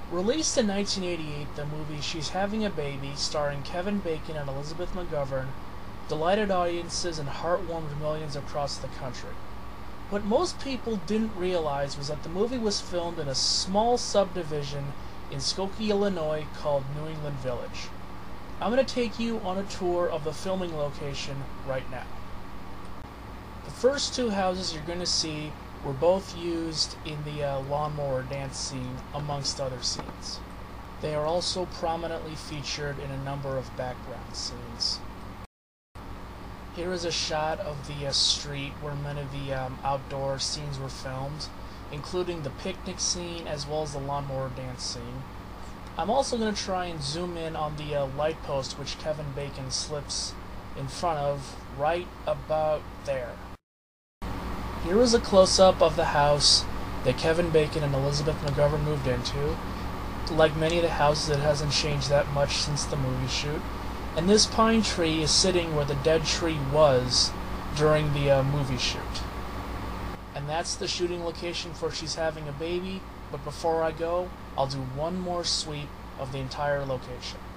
Released in 1988, the movie She's Having a Baby, starring Kevin Bacon and Elizabeth McGovern, delighted audiences and heartwarmed millions across the country. What most people didn't realize was that the movie was filmed in a small subdivision in Skokie, Illinois called New England Village. I'm going to take you on a tour of the filming location right now. The first two houses you're going to see were both used in the lawnmower dance scene, amongst other scenes. They are also prominently featured in a number of background scenes. Here is a shot of the street where many of the outdoor scenes were filmed, including the picnic scene as well as the lawnmower dance scene. I'm also going to try and zoom in on the light post which Kevin Bacon slips in front of right about there. Here is a close-up of the house that Kevin Bacon and Elizabeth McGovern moved into. Like many of the houses, it hasn't changed that much since the movie shoot. And this pine tree is sitting where the dead tree was during the movie shoot. And that's the shooting location for She's Having a Baby. But before I go, I'll do one more sweep of the entire location.